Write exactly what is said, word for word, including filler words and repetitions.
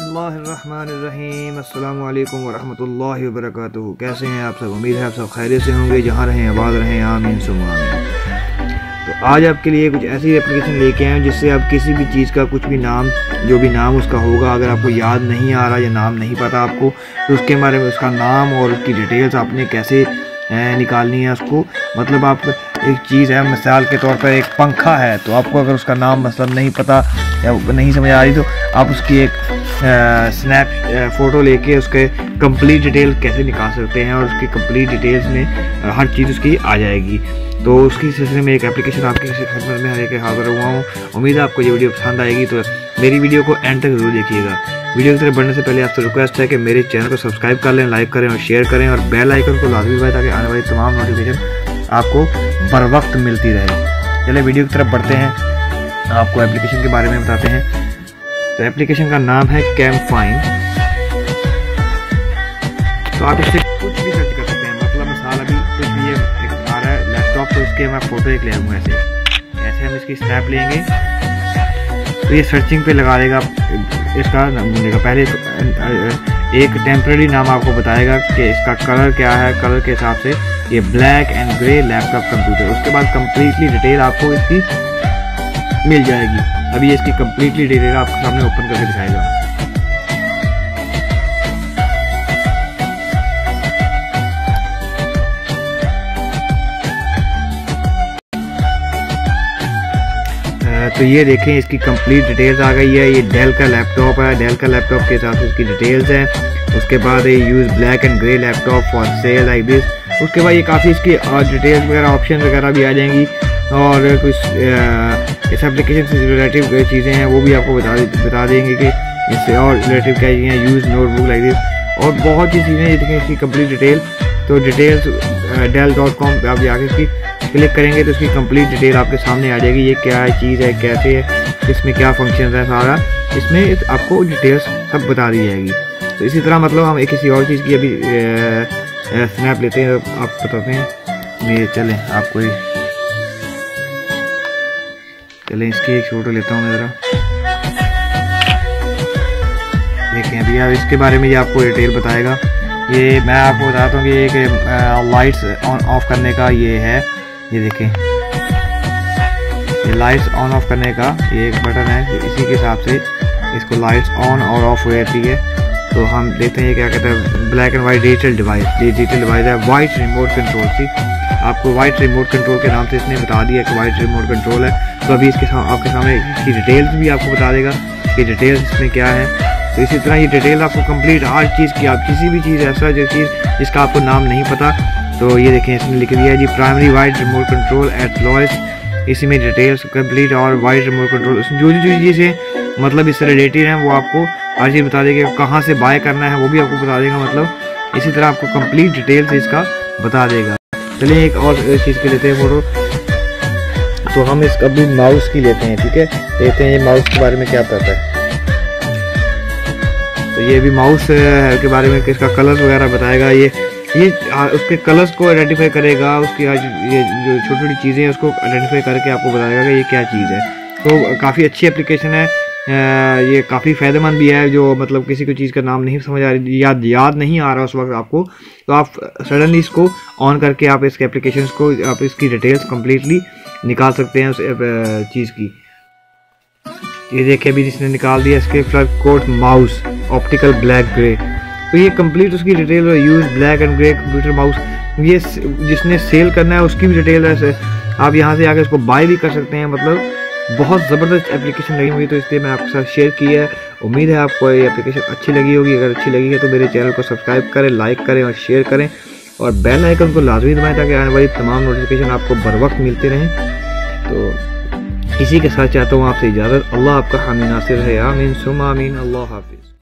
बिस्मिल्लाहिर्रहमानिर्रहीम अस्सलामु अलैकुम वरहमतुल्लाहि वबरकातुहू। कैसे हैं आप सब? उम्मीद है आप सब खैरियत से होंगे, जहाँ रहें आबाद रहें, आमीन सुम्मा आमीन। तो आज आपके लिए कुछ ऐसी एप्लीकेशन लेके आए हैं जिससे आप किसी भी चीज़ का कुछ भी नाम, जो भी नाम उसका होगा, अगर आपको याद नहीं आ रहा या नाम नहीं पता आपको, तो उसके बारे में उसका नाम और उसकी डिटेल्स आपने कैसे निकालनी है उसको। मतलब आप एक चीज़ है, मिसाल के तौर पर एक पंखा है, तो आपको अगर उसका नाम मतलब नहीं पता या नहीं समझ आ रही, तो आप उसकी एक स्नैप फ़ोटो लेके उसके कंप्लीट डिटेल कैसे निकाल सकते हैं, और उसकी कंप्लीट डिटेल्स में हर चीज़ उसकी आ जाएगी। तो उसकी सिलसिले में एक एप्लीकेशन आपकी खिदमत में लेकर हाजिर हुआ हूँ। उम्मीद है आपको ये वीडियो पसंद आएगी, तो मेरी वीडियो को एंड तक ज़रूर देखिएगा। वीडियो की तरफ बढ़ने से पहले आपसे रिक्वेस्ट है कि मेरे चैनल को सब्सक्राइब कर लें, लाइक करें और शेयर करें, और बेल आइकन को लाजमी दबाएं ताकि आने वाली तमाम नोटिफिकेशन आपको बर वक्त मिलती रहे। चलिए वीडियो की तरफ बढ़ते हैं, आपको एप्लीकेशन के बारे में बताते हैं। तो एप्लीकेशन का नाम है CamFind। तो आप इससे कुछ भी सर्च कर सकते हैं, मतलब मिसाल अभी कुछ भी ये आ रहा है लैपटॉप, तो इसके मैं फ़ोटो एक ले आऊँगा। ऐसे ऐसे हम इसकी स्नैप लेंगे तो ये सर्चिंग पे लगा देगा इसका नाम ढूंढेगा। पहले एक टेम्परेरी नाम आपको बताएगा कि इसका कलर क्या है, कलर के हिसाब से ये black and grey laptop computer. उसके बाद कंप्लीटली डिटेल आपको इसकी मिल जाएगी। अभी इसकी कंप्लीटली डिटेल आपके सामने ओपन करके दिखाएगा। तो ये देखें, इसकी कंप्लीट डिटेल्स आ गई है। ये डेल का लैपटॉप है, डेल का लैपटॉप के हिसाब से इसकी डिटेल्स हैं। उसके बाद ये use black and grey laptop for sale like this. उसके बाद ये काफ़ी इसकी डिटेल्स वगैरह, ऑप्शन वगैरह भी आ जाएंगी, और कुछ इस एप्लीकेशन से रिलेटिव चीज़ें हैं वो भी आपको बता बता देंगे कि इससे और रिलेटिव क्या चीज़ें हैं, यूज़ नोटबुक लाइक दिस, और बहुत सी चीज़ें। ये देखें इसकी कंप्लीट डिटेल। तो डिटेल्स डेल डॉट कॉम पर आप जाके इसकी क्लिक करेंगे तो इसकी कंप्लीट डिटेल आपके सामने आ जाएगी। ये क्या है, चीज़ है, कैसे है, इसमें क्या फंक्शन है, सारा इसमें आपको डिटेल्स सब बता दी जाएगी। तो इसी तरह मतलब हम एक किसी और चीज़ की अभी स्नैप लेते हैं, तो आप बताते हैं। मैं चलें आपको चलें इसकी एक फ़ोटो लेता हूँ मैं ज़रा। देखें अभी आप इसके बारे में ये आपको डिटेल बताएगा। ये मैं आपको बताता हूँ कि एक लाइट्स ऑन ऑफ करने का ये है। ये देखें, ये लाइट्स ऑन ऑफ करने का ये एक बटन है, इसी के हिसाब से इसको लाइट्स ऑन और ऑफ हो जाती है। तो हम देखते हैं ये क्या कहते हैं, black and white digital device. ये डिजिटल डिवाइस है, वाइट रिमोट कंट्रोल सी। आपको वाइट रिमोट कंट्रोल के नाम से इसने बता दिया कि वाइट रिमोट कंट्रोल है। तो अभी इसके साथ आपके सामने इसकी डिटेल्स भी आपको बता देगा कि डिटेल्स इसमें क्या है। तो इसी तरह ये डिटेल आपको कंप्लीट हर चीज़ की, आप किसी भी चीज़ ऐसा जो चीज़ जिसका आपको नाम नहीं पता, तो ये देखें इसने लिख दिया है जी प्राइमरी वाइड रिमोट कंट्रोल एट लॉयस। इसी में डिटेल्स कंप्लीट और वाइड रिमोट कंट्रोल जो जो चीज़ें मतलब इससे रिलेटेड हैं वो आपको हर चीज़ बता देगा। कहाँ से बाय करना है वो भी आपको बता देगा। मतलब इसी तरह आपको कंप्लीट डिटेल्स इसका बता देगा। चलिए एक और चीज़ की लेते हैं फ़ोटो। तो हम इसका भी माउस की लेते हैं, ठीक है। देखते हैं ये माउस के बारे में क्या पता है। तो ये भी माउस के बारे में इसका कलर वगैरह बताएगा। ये ये उसके कलर्स को आइडेंटिफाई करेगा, उसकी आज ये जो छोटी छोटी चीज़ें हैं उसको आइडेंटिफाई करके आपको बताएगा कि ये क्या चीज़ है। तो काफ़ी अच्छी एप्लीकेशन है, ये काफ़ी फ़ायदेमंद भी है। जो मतलब किसी को चीज़ का नाम नहीं समझ आ रही, याद याद नहीं आ रहा उस वक्त आपको, तो आप सडनली इसको ऑन करके आप इसके एप्लीकेशन को, आप इसकी डिटेल्स कम्प्लीटली निकाल सकते हैं उस चीज़ की। ये देखिए अभी जिसने निकाल दिया इसके flag code mouse optical black grey. तो ये कंप्लीट उसकी डिटेल है, use black and grey computer mouse. ये जिसने सेल करना है उसकी भी डिटेल है। आप यहाँ से आकर इसको बाय भी कर सकते हैं। मतलब बहुत ज़बरदस्त एप्लीकेशन लगी मुझे, तो इसलिए मैं आपके साथ शेयर की है। उम्मीद है आपको ये एप्लीकेशन अच्छी लगी होगी। अगर अच्छी लगी है तो मेरे चैनल को सब्सक्राइब करें, लाइक करें और शेयर करें, और बेल आइकन को लाजमी दबाएं ताकि आने वाली तमाम नोटिफिकेशन आपको बर वक्त मिलते रहें। तो इसी के साथ चाहता हूँ आपसे इजाज़त। अल्लाह आपका हामी नासिर है, आमीन सुम्मा आमीन। अल्लाह हाफिज़।